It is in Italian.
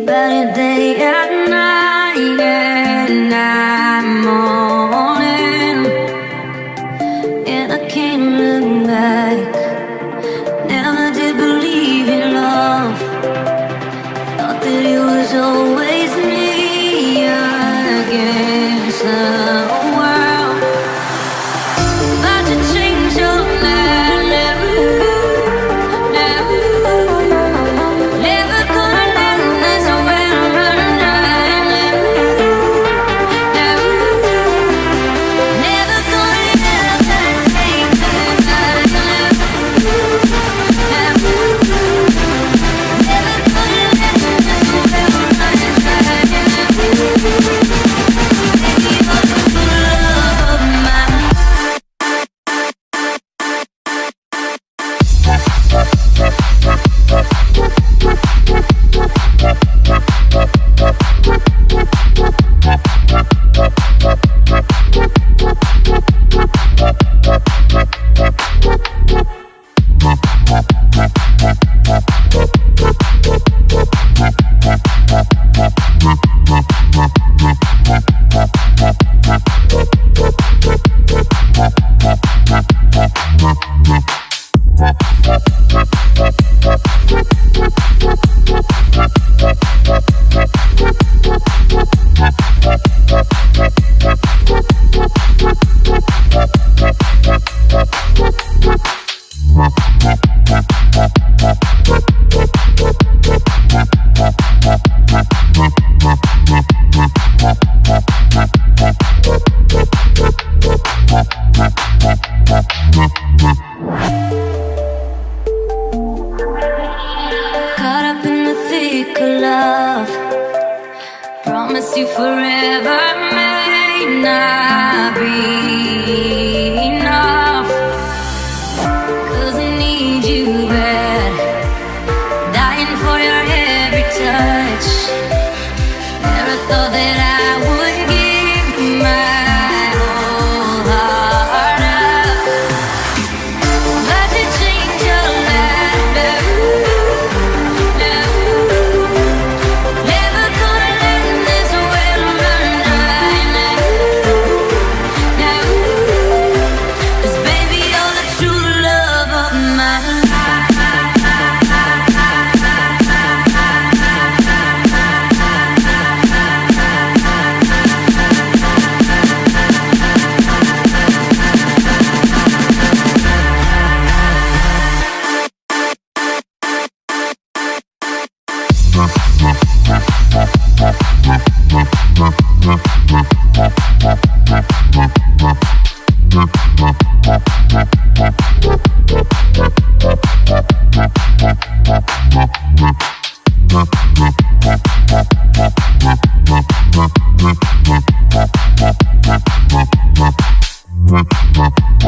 better day and night and night morning, and I can't look back. Never did believe in love, thought that it was always me against the world. About to change your life, never gonna let this world run dry. Never gonna ever take goodbye. Never gonna let this world run dry. Baby, you're the true love of my life. Caught up in the thick of love, promise you forever may not be enough. 'Cause I need you bad, dying for your every touch. Never thought that I would give my whole heart up. But to change your life, never gonna let this world run dry. 'Cause baby, you're the true love of my life. We'll be right back.